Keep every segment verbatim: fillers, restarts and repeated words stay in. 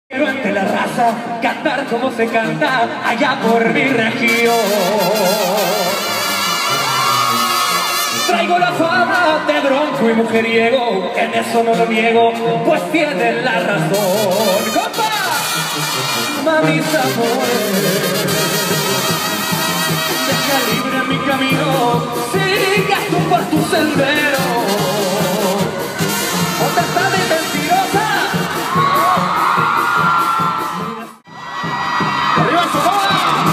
Quiero ante la raza cantar como se canta allá por mi región. Traigo la fama de bronco y mujeriego, en eso no lo niego, pues tienen la razón. ¡Compa! Mamis amores, deja libre mi camino, sigue tú por tu sendero. ¿Dónde está mi mentirosa? ¡Arriba Sonora!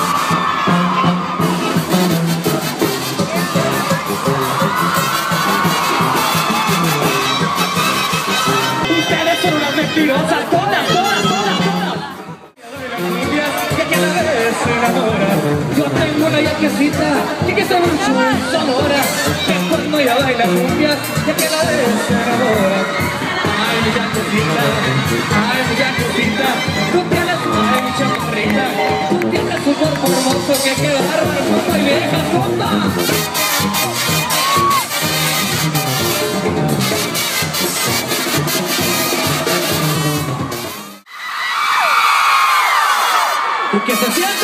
Ustedes son unas mentirosas, todas, todas, todas, todas. Que cada vez se enamora. Yo tengo una yaquecita que quiere mucho en Sonora, que cuando ella baila cumbias, que cada vez se enamora. Ay, mi yaquecita, ay, mi yaquecita, tú tienes una mi chaparrita, tú tienes un cuerpo hermoso que queda bárbaro, compa y vieja, compa. ¿Qué se siente?